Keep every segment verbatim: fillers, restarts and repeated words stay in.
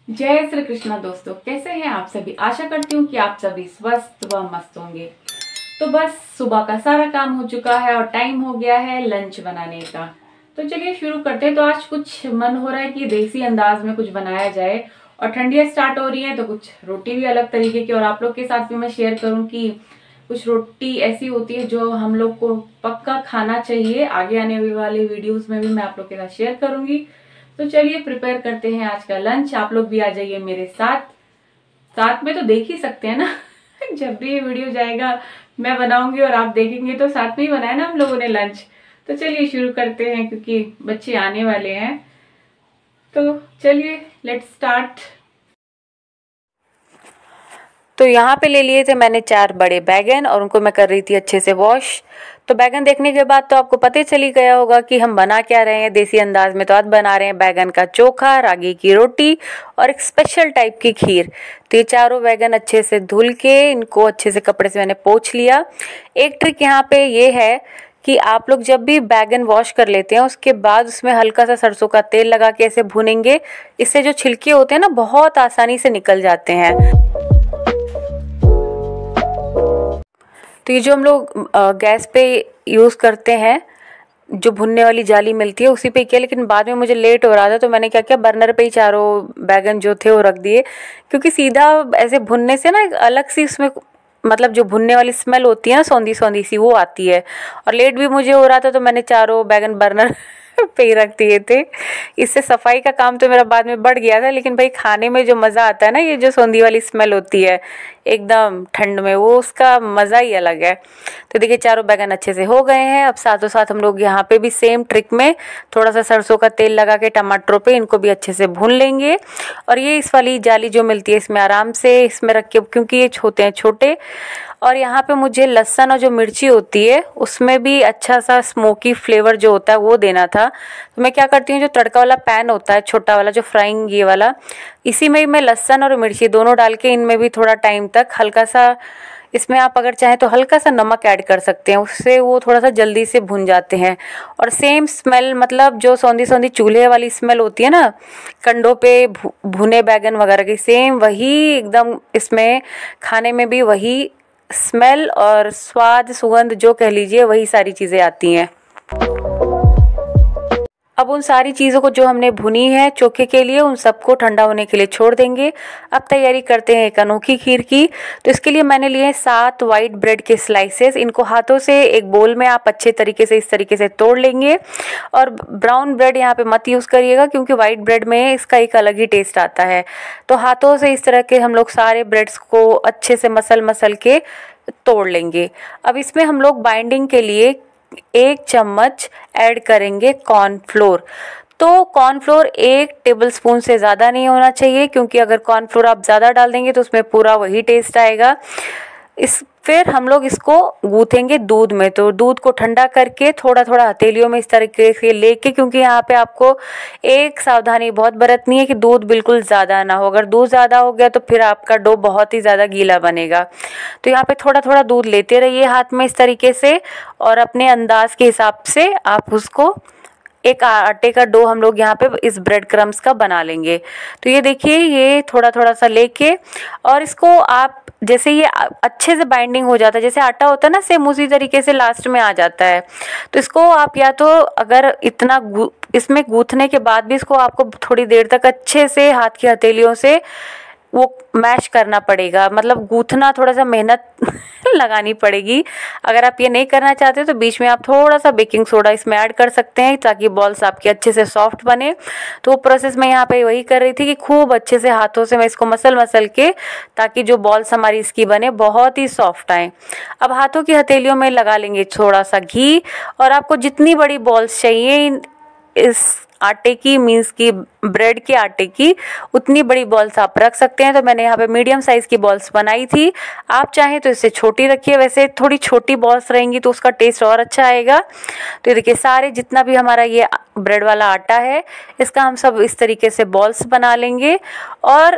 जय श्री कृष्णा दोस्तों, कैसे हैं आप सभी। आशा करती हूँ कि आप सभी स्वस्थ व मस्त होंगे। तो बस सुबह का सारा काम हो चुका है और टाइम हो गया है लंच बनाने का। तो चलिए शुरू करते हैं। तो आज कुछ मन हो रहा है कि देसी अंदाज में कुछ बनाया जाए और ठंडियाँ स्टार्ट हो रही हैं तो कुछ रोटी भी अलग तरीके की, और आप लोग के साथ भी मैं शेयर करूँ कि कुछ रोटी ऐसी होती है जो हम लोग को पक्का खाना चाहिए। आगे आने वाले वीडियोस में भी मैं आप लोग के साथ शेयर करूंगी। तो चलिए प्रिपेयर करते हैं आज का लंच। आप लोग भी आ जाइए मेरे साथ। साथ में तो देख ही सकते हैं ना जब भी ये वीडियो जाएगा मैं बनाऊंगी और आप देखेंगे, तो साथ में ही बनाया ना हम लोगों ने लंच। तो चलिए शुरू करते हैं क्योंकि बच्चे आने वाले हैं। तो चलिए लेट्स स्टार्ट। तो यहाँ पे ले लिए थे मैंने चार बड़े बैगन और उनको मैं कर रही थी अच्छे से वॉश। तो बैगन देखने के बाद तो आपको पता ही चली गया होगा कि हम बना क्या रहे हैं देसी अंदाज में। तो आज बना रहे हैं बैगन का चोखा, रागी की रोटी और एक स्पेशल टाइप की खीर। तो ये चारों बैगन अच्छे से धुल के इनको अच्छे से कपड़े से मैंने पोंछ लिया। एक ट्रिक यहाँ पे ये है कि आप लोग जब भी बैगन वॉश कर लेते हैं उसके बाद उसमें हल्का सा सरसों का तेल लगा के ऐसे भुनेंगे। इससे जो छिलके होते हैं ना बहुत आसानी से निकल जाते हैं। तो ये जो हम लोग गैस पे यूज़ करते हैं, जो भुनने वाली जाली मिलती है उसी पे किया, लेकिन बाद में मुझे लेट हो रहा था तो मैंने क्या किया, बर्नर पे ही चारों बैगन जो थे वो रख दिए। क्योंकि सीधा ऐसे भुनने से ना एक अलग सी उसमें मतलब जो भुनने वाली स्मेल होती है ना, सौंधी सौंधी सी वो आती है। और लेट भी मुझे हो रहा था तो मैंने चारों बैगन बर्नर पे ही रख दिए थे। इससे सफाई का काम तो मेरा बाद में बढ़ गया था, लेकिन भाई खाने में जो मज़ा आता है ना, ये जो सौंधी वाली स्मेल होती है एकदम ठंड में, वो उसका मज़ा ही अलग है। तो देखिए चारों बैगन अच्छे से हो गए हैं। अब साथों साथ हम लोग यहाँ पे भी सेम ट्रिक में थोड़ा सा सरसों का तेल लगा के टमाटरों पे इनको भी अच्छे से भून लेंगे। और ये इस वाली जाली जो मिलती है इसमें आराम से इसमें रख के, क्योंकि ये होते हैं छोटे। और यहाँ पे मुझे लहसुन और जो मिर्ची होती है उसमें भी अच्छा सा स्मोकी फ्लेवर जो होता है वो देना था। तो मैं क्या करती हूँ, जो तड़का वाला पैन होता है छोटा वाला जो फ्राइंग ये वाला, इसी में ही मैं लहसुन और मिर्ची दोनों डाल के इनमें भी थोड़ा टाइम तक हल्का सा, इसमें आप अगर चाहें तो हल्का सा नमक ऐड कर सकते हैं, उससे वो थोड़ा सा जल्दी से भुन जाते हैं। और सेम स्मेल, मतलब जो सौंधी सौंधी चूल्हे वाली स्मेल होती है ना कंडों पे भुने बैगन वगैरह की, सेम वही एकदम इसमें खाने में भी वही स्मेल और स्वाद सुगंध जो कह लीजिए वही सारी चीज़ें आती हैं। अब उन सारी चीज़ों को जो हमने भुनी है चोखे के लिए, उन सबको ठंडा होने के लिए छोड़ देंगे। अब तैयारी करते हैं एक अनोखी खीर की। तो इसके लिए मैंने लिए सात वाइट ब्रेड के स्लाइसेस। इनको हाथों से एक बोल में आप अच्छे तरीके से इस तरीके से तोड़ लेंगे। और ब्राउन ब्रेड यहाँ पे मत यूज़ करिएगा क्योंकि वाइट ब्रेड में इसका एक अलग ही टेस्ट आता है। तो हाथों से इस तरह के हम लोग सारे ब्रेड्स को अच्छे से मसल मसल के तोड़ लेंगे। अब इसमें हम लोग बाइंडिंग के लिए एक चम्मच ऐड करेंगे कॉर्नफ्लोर। तो कॉर्नफ्लोर एक टेबलस्पून से ज़्यादा नहीं होना चाहिए, क्योंकि अगर कॉर्नफ्लोर आप ज़्यादा डाल देंगे तो उसमें पूरा वही टेस्ट आएगा। इस फिर हम लोग इसको गूँथेंगे दूध में। तो दूध को ठंडा करके थोड़ा थोड़ा हथेलियों में इस तरीके से लेके, क्योंकि यहाँ पे आपको एक सावधानी बहुत बरतनी है कि दूध बिल्कुल ज़्यादा ना हो। अगर दूध ज़्यादा हो गया तो फिर आपका डो बहुत ही ज़्यादा गीला बनेगा। तो यहाँ पे थोड़ा थोड़ा दूध लेते रहिए हाथ में इस तरीके से, और अपने अंदाज के हिसाब से आप उसको एक आटे का डो हम लोग यहाँ पे इस ब्रेड क्रम्स का बना लेंगे। तो ये देखिए ये थोड़ा थोड़ा सा लेके, और इसको आप जैसे ये अच्छे से बाइंडिंग हो जाता है, जैसे आटा होता है ना सेम उसी तरीके से लास्ट में आ जाता है। तो इसको आप या तो अगर इतना इसमें गूँथने के बाद भी इसको आपको थोड़ी देर तक अच्छे से हाथ की हथेलियों से वो मैश करना पड़ेगा, मतलब गूँथना थोड़ा सा मेहनत लगानी पड़ेगी। अगर आप ये नहीं करना चाहते तो बीच में आप थोड़ा सा बेकिंग सोडा इसमें ऐड कर सकते हैं ताकि बॉल्स आपके अच्छे से सॉफ्ट बने। तो वो प्रोसेस मैं यहाँ पे वही कर रही थी कि खूब अच्छे से हाथों से मैं इसको मसल मसल के, ताकि जो बॉल्स हमारी इसकी बने बहुत ही सॉफ्ट आए। अब हाथों की हथेलियों में लगा लेंगे थोड़ा सा घी, और आपको जितनी बड़ी बॉल्स चाहिए इस आटे की, मीन्स की ब्रेड के आटे की, उतनी बड़ी बॉल्स आप रख सकते हैं। तो मैंने यहाँ पे मीडियम साइज़ की बॉल्स बनाई थी। आप चाहें तो इससे छोटी रखिए, वैसे थोड़ी छोटी बॉल्स रहेंगी तो उसका टेस्ट और अच्छा आएगा। तो ये देखिए सारे जितना भी हमारा ये ब्रेड वाला आटा है इसका हम सब इस तरीके से बॉल्स बना लेंगे। और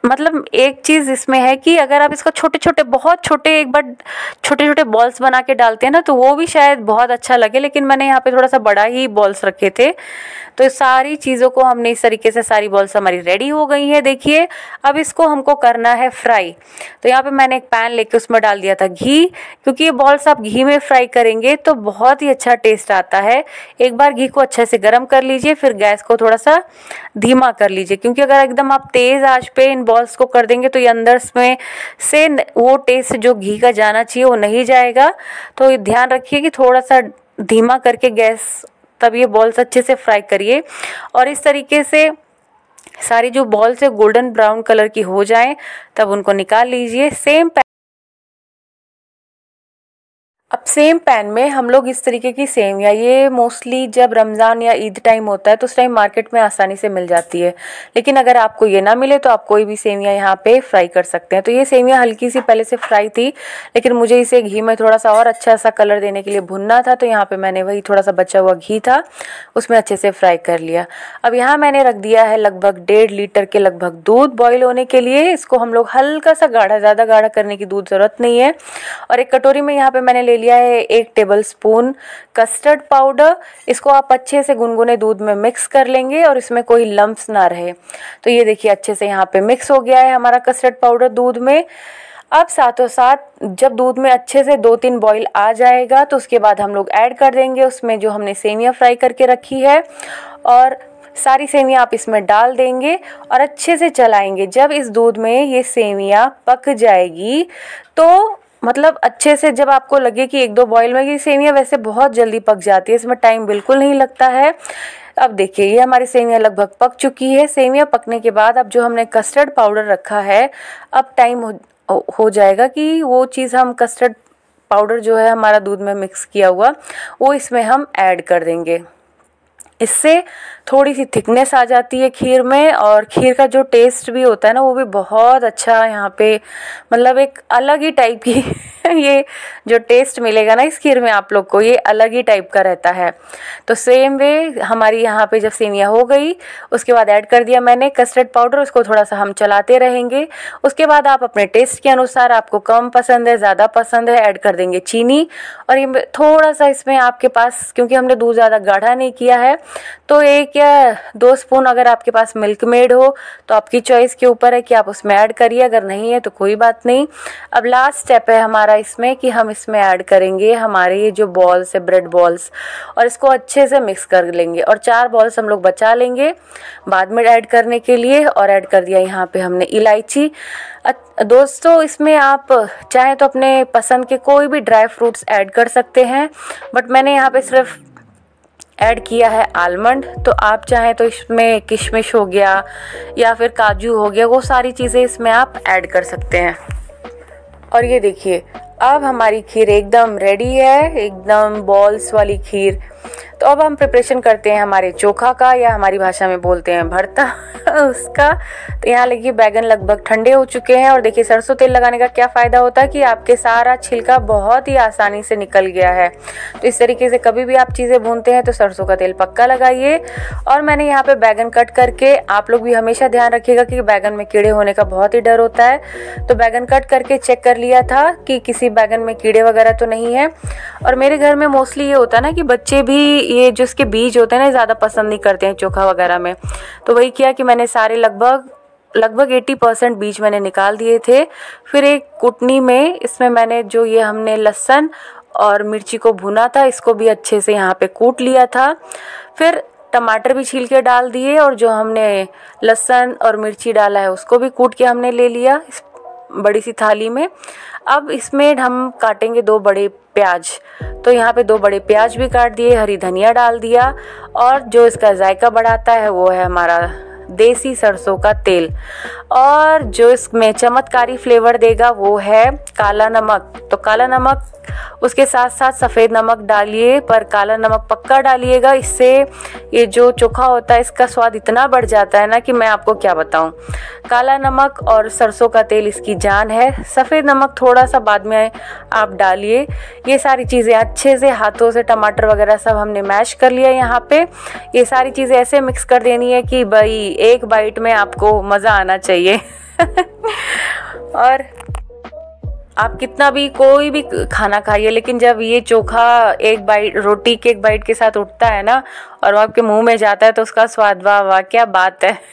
मतलब एक चीज़ इसमें है कि अगर आप इसको छोटे छोटे बहुत छोटे एक बार छोटे छोटे बॉल्स बना के डालते हैं ना तो वो भी शायद बहुत अच्छा लगे, लेकिन मैंने यहाँ पे थोड़ा सा बड़ा ही बॉल्स रखे थे। तो इस सारी चीज़ों को हमने इस तरीके से, सारी बॉल्स हमारी रेडी हो गई है। देखिए अब इसको हमको करना है फ्राई। तो यहाँ पे मैंने एक पैन लेके उसमें डाल दिया था घी, क्योंकि ये बॉल्स आप घी में फ्राई करेंगे तो बहुत ही अच्छा टेस्ट आता है। एक बार घी को अच्छे से गर्म कर लीजिए, फिर गैस को थोड़ा सा धीमा कर लीजिए, क्योंकि अगर एकदम आप तेज़ आंच पे इन बॉल्स को कर देंगे तो ये अंदर में से वो टेस्ट जो घी का जाना चाहिए वो नहीं जाएगा। तो ध्यान रखिए कि थोड़ा सा धीमा करके गैस, तब ये बॉल्स अच्छे से फ्राई करिए। और इस तरीके से सारी जो बॉल्स है गोल्डन ब्राउन कलर की हो जाएं तब उनको निकाल लीजिए। सेम अब सेम पैन में हम लोग इस तरीके की सेवइयाँ, ये मोस्टली जब रमज़ान या ईद टाइम होता है तो उस टाइम मार्केट में आसानी से मिल जाती है, लेकिन अगर आपको ये ना मिले तो आप कोई भी सेवइयाँ यहाँ पे फ्राई कर सकते हैं। तो ये सेवइयाँ हल्की सी पहले से फ्राई थी, लेकिन मुझे इसे घी में थोड़ा सा और अच्छा सा कलर देने के लिए भुनना था, तो यहाँ पर मैंने वही थोड़ा सा बचा हुआ घी था उसमें अच्छे से फ्राई कर लिया। अब यहाँ मैंने रख दिया है लगभग डेढ़ लीटर के लगभग दूध बॉयल होने के लिए। इसको हम लोग हल्का सा गाढ़ा, ज़्यादा गाढ़ा करने की दूध ज़रूरत नहीं है। और एक कटोरी में यहाँ पर मैंने ले लिया है एक टेबल स्पून कस्टर्ड पाउडर। इसको आप अच्छे से गुनगुने दूध में मिक्स कर लेंगे और इसमें कोई लम्प्स ना रहे। तो ये देखिए अच्छे से यहाँ पे मिक्स हो गया है हमारा कस्टर्ड पाउडर दूध में। अब साथों साथ जब दूध में अच्छे से दो तीन बॉईल आ जाएगा तो उसके बाद हम लोग ऐड कर देंगे उसमें जो हमने सेवियां फ्राई करके रखी है, और सारी सेवियां आप इसमें डाल देंगे और अच्छे से चलाएंगे। जब इस दूध में ये सेवियां पक जाएगी तो मतलब अच्छे से, जब आपको लगे कि एक दो बॉईल में, ये सेवियां वैसे बहुत जल्दी पक जाती है, इसमें टाइम बिल्कुल नहीं लगता है। अब देखिए ये हमारी सेवियां लगभग पक चुकी है। सेवियां पकने के बाद अब जो हमने कस्टर्ड पाउडर रखा है, अब टाइम हो, हो जाएगा कि वो चीज़ हम कस्टर्ड पाउडर जो है हमारा दूध में मिक्स किया हुआ वो इसमें हम ऐड कर देंगे। इससे थोड़ी सी थिकनेस आ जाती है खीर में, और खीर का जो टेस्ट भी होता है ना वो भी बहुत अच्छा यहाँ पे, मतलब एक अलग ही टाइप की ये जो टेस्ट मिलेगा ना इस खीर में आप लोग को, ये अलग ही टाइप का रहता है। तो सेम वे हमारी यहाँ पे जब सेवियाँ हो गई उसके बाद ऐड कर दिया मैंने कस्टर्ड पाउडर, उसको थोड़ा सा हम चलाते रहेंगे। उसके बाद आप अपने टेस्ट के अनुसार, आपको कम पसंद है ज़्यादा पसंद है, ऐड कर देंगे चीनी। और ये थोड़ा सा इसमें आपके पास, क्योंकि हमने दूध ज़्यादा गाढ़ा नहीं किया है, तो एक या दो स्पून अगर आपके पास मिल्क मेड हो तो आपकी चॉइस के ऊपर है कि आप उसमें ऐड करिए, अगर नहीं है तो कोई बात नहीं। अब लास्ट स्टेप है हमारा इसमें कि हम इसमें ऐड करेंगे हमारे ये जो बॉल्स है, ब्रेड बॉल्स, और इसको अच्छे से मिक्स कर लेंगे। और चार बॉल्स हम लोग बचा लेंगे बाद में ऐड करने के लिए। और ऐड कर दिया यहाँ पे हमने इलायची। दोस्तों इसमें आप चाहें तो अपने पसंद के कोई भी ड्राई फ्रूट्स ऐड कर सकते हैं, बट मैंने यहाँ पे सिर्फ ऐड किया है आलमंड। तो आप चाहें तो इसमें किशमिश हो गया या फिर काजू हो गया, वो सारी चीज़ें इसमें आप ऐड कर सकते हैं। और ये देखिए अब हमारी खीर एकदम रेडी है, एकदम बॉल्स वाली खीर। तो अब हम प्रिपरेशन करते हैं हमारे चोखा का, या हमारी भाषा में बोलते हैं भरता उसका। तो यहाँ देखिए बैगन लगभग ठंडे हो चुके हैं, और देखिए सरसों तेल लगाने का क्या फ़ायदा होता है कि आपके सारा छिलका बहुत ही आसानी से निकल गया है। तो इस तरीके से कभी भी आप चीज़ें भूनते हैं तो सरसों का तेल पक्का लगाइए। और मैंने यहाँ पे बैगन कट करके, आप लोग भी हमेशा ध्यान रखिएगा कि बैगन में कीड़े होने का बहुत ही डर होता है, तो बैगन कट करके चेक कर लिया था कि किसी बैगन में कीड़े वगैरह तो नहीं है। और मेरे घर में मोस्टली ये होता है ना कि बच्चे भी ये जो इसके बीज होते हैं ना ज़्यादा पसंद नहीं करते हैं चोखा वगैरह में। तो वही किया कि मैंने सारे लगभग लगभग अस्सी परसेंट बीज मैंने निकाल दिए थे। फिर एक कुटनी में इसमें मैंने जो ये हमने लहसुन और मिर्ची को भुना था, इसको भी अच्छे से यहाँ पे कूट लिया था। फिर टमाटर भी छील के डाल दिए, और जो हमने लहसुन और मिर्ची डाला है उसको भी कूट के हमने ले लिया इस बड़ी सी थाली में। अब इसमें हम काटेंगे दो बड़े प्याज, तो यहाँ पे दो बड़े प्याज भी काट दिए, हरी धनिया डाल दिया, और जो इसका जायका बढ़ाता है वो है हमारा देसी सरसों का तेल, और जो इसमें चमत्कारी फ्लेवर देगा वो है काला नमक। तो काला नमक, उसके साथ साथ सफ़ेद नमक डालिए, पर काला नमक पक्का डालिएगा, इससे ये जो चोखा होता है इसका स्वाद इतना बढ़ जाता है ना कि मैं आपको क्या बताऊं। काला नमक और सरसों का तेल इसकी जान है। सफ़ेद नमक थोड़ा सा बाद में आप डालिए। ये सारी चीज़ें अच्छे से हाथों से, टमाटर वगैरह सब हमने मैश कर लिया यहाँ पे। ये सारी चीज़ें ऐसे मिक्स कर देनी है कि भाई एक बाइट में आपको मज़ा आना चाहिए और आप कितना भी कोई भी खाना खाइए, लेकिन जब ये चोखा एक बाइट रोटी के एक बाइट के साथ उठता है ना और वो आपके मुंह में जाता है तो उसका स्वाद, वाह वाह क्या बात है।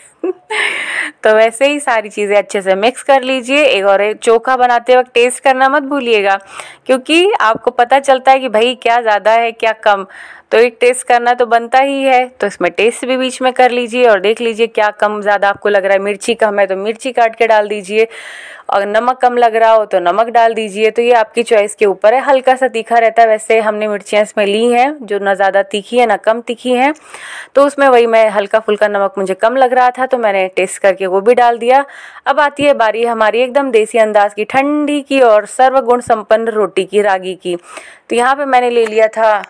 तो वैसे ही सारी चीज़ें अच्छे से मिक्स कर लीजिए। एक और एक चोखा बनाते वक्त टेस्ट करना मत भूलिएगा, क्योंकि आपको पता चलता है कि भाई क्या ज़्यादा है क्या कम, तो एक टेस्ट करना तो बनता ही है। तो इसमें टेस्ट भी बीच में कर लीजिए और देख लीजिए क्या कम ज़्यादा आपको लग रहा है। मिर्ची कम है तो मिर्ची काट के डाल दीजिए, और नमक कम लग रहा हो तो नमक डाल दीजिए। तो ये आपकी चॉइस के ऊपर है। हल्का सा तीखा रहता है, वैसे हमने मिर्चियाँ इसमें ली हैं जो ना ज़्यादा तीखी है ना कम तीखी हैं, तो उसमें वही मैं हल्का फुल्का नमक मुझे कम लग रहा था तो मैंने टेस्ट करके वो भी डाल दिया। अब आती है बारी हमारी एकदम देसी अंदाज की ठंडी की और सर्वगुण संपन्न रोटी की, रागी की। तो यहाँ पे मैंने ले लिया था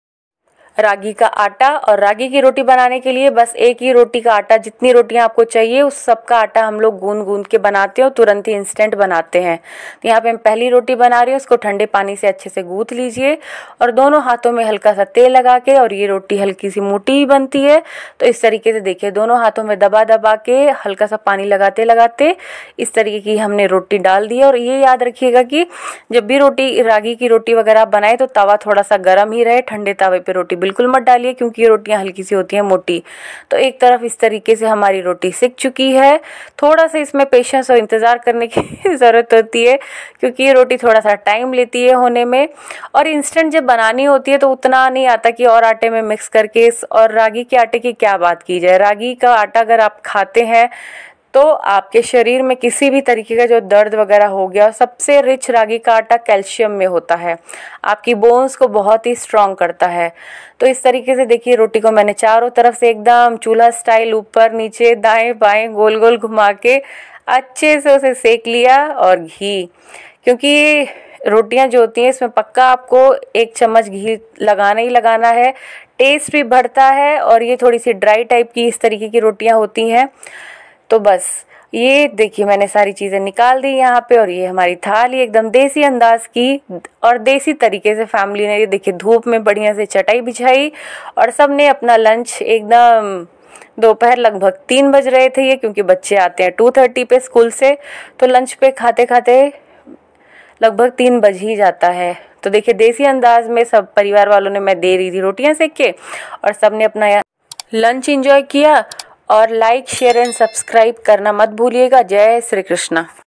रागी का आटा, और रागी की रोटी बनाने के लिए बस एक ही रोटी का आटा, जितनी रोटियां आपको चाहिए उस सब का आटा हम लोग गूंद गूंद के बनाते हैं और तुरंत ही इंस्टेंट बनाते हैं। तो यहाँ पे हम पहली रोटी बना रही हूँ, उसको ठंडे पानी से अच्छे से गूंथ लीजिए और दोनों हाथों में हल्का सा तेल लगा के, और ये रोटी हल्की सी मोटी ही बनती है तो इस तरीके से देखिए दोनों हाथों में दबा दबा के हल्का सा पानी लगाते लगाते इस तरीके की हमने रोटी डाल दी। और ये याद रखिएगा कि जब भी रोटी रागी की रोटी वगैरह आप बनाए तो तवा थोड़ा सा गर्म ही रहे, ठंडे तवे पे रोटी बिल्कुल मत डालिए क्योंकि ये रोटियां हल्की सी होती हैं मोटी। तो एक तरफ इस तरीके से हमारी रोटी सिक चुकी है। थोड़ा सा इसमें पेशेंस और इंतज़ार करने की ज़रूरत होती है क्योंकि ये रोटी थोड़ा सा टाइम लेती है होने में, और इंस्टेंट जब बनानी होती है तो उतना नहीं आता कि और आटे में मिक्स करके। और रागी के आटे की क्या बात की जाए, रागी का आटा अगर आप खाते हैं तो आपके शरीर में किसी भी तरीके का जो दर्द वगैरह हो गया, सबसे रिच रागी का आटा कैल्शियम में होता है, आपकी बोन्स को बहुत ही स्ट्रॉन्ग करता है। तो इस तरीके से देखिए रोटी को मैंने चारों तरफ से एकदम चूल्हा स्टाइल ऊपर नीचे दाएं बाएं गोल गोल घुमा के अच्छे से उसे सेक लिया। और घी, क्योंकि रोटियां जो होती हैं इसमें पक्का आपको एक चम्मच घी लगाना ही लगाना है, टेस्ट भी बढ़ता है। और ये थोड़ी सी ड्राई टाइप की इस तरीके की रोटियां होती हैं। तो बस ये देखिए मैंने सारी चीज़ें निकाल दी यहाँ पे, और ये हमारी थाली एकदम देसी अंदाज की और देसी तरीके से फैमिली ने ये देखिए धूप में बढ़िया से चटाई बिछाई और सब ने अपना लंच एकदम, दोपहर लगभग तीन बज रहे थे ये, क्योंकि बच्चे आते हैं टू थर्टी पे स्कूल से, तो लंच पे खाते खाते लगभग तीन बज ही जाता है। तो देखिए देसी अंदाज में सब परिवार वालों ने, मैं दे रही थी रोटियां सेक के, और सब ने अपना लंच एंजॉय किया। और लाइक शेयर एंड सब्सक्राइब करना मत भूलिएगा। जय श्री कृष्णा।